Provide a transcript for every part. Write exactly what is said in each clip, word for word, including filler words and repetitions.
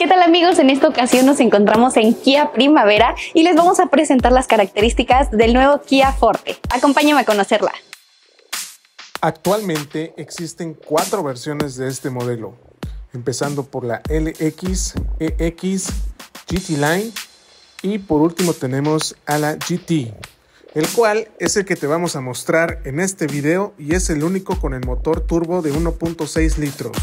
¿Qué tal amigos? En esta ocasión nos encontramos en Kia Primavera y les vamos a presentar las características del nuevo Kia Forte. Acompáñame a conocerla. Actualmente existen cuatro versiones de este modelo, empezando por la L X, E X, G T Line y por último tenemos a la G T, el cual es el que te vamos a mostrar en este video y es el único con el motor turbo de uno punto seis litros.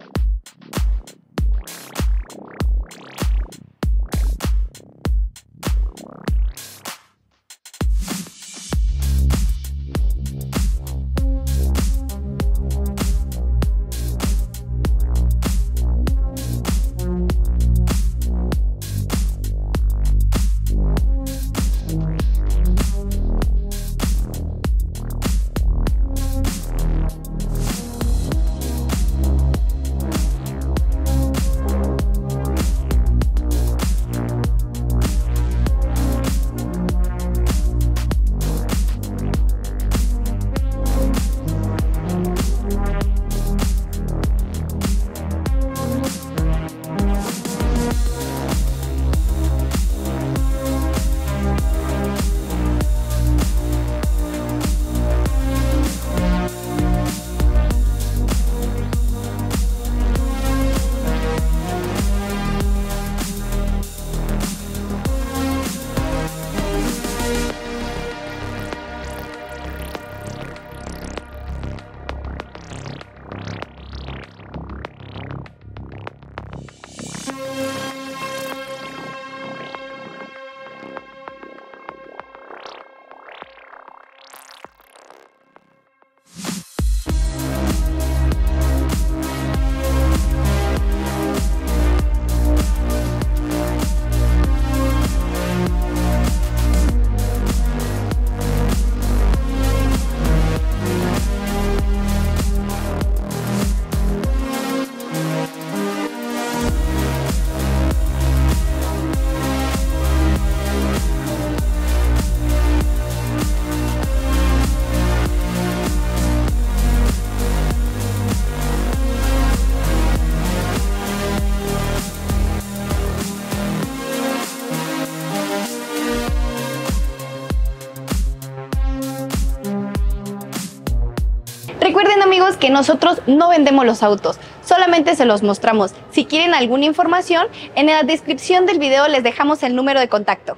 Recuerden amigos que nosotros no vendemos los autos, solamente se los mostramos. Si quieren alguna información, en la descripción del video les dejamos el número de contacto.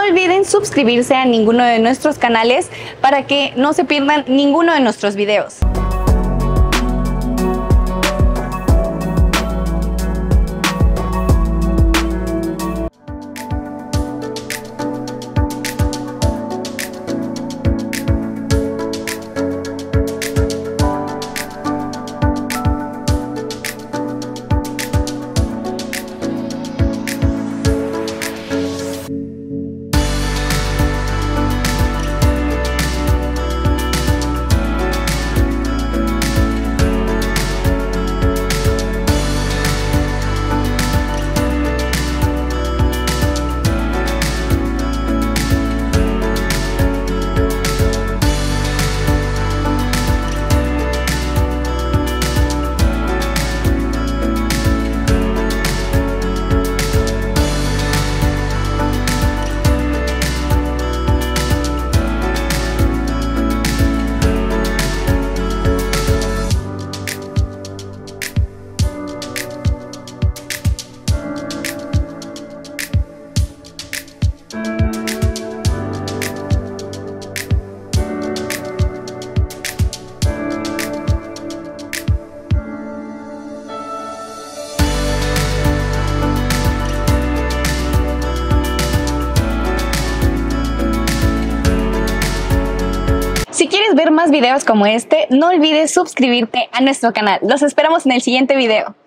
olviden suscribirse a ninguno de nuestros canales para que no se pierdan ninguno de nuestros videos. Si quieres ver más videos como este, no olvides suscribirte a nuestro canal. Los esperamos en el siguiente video.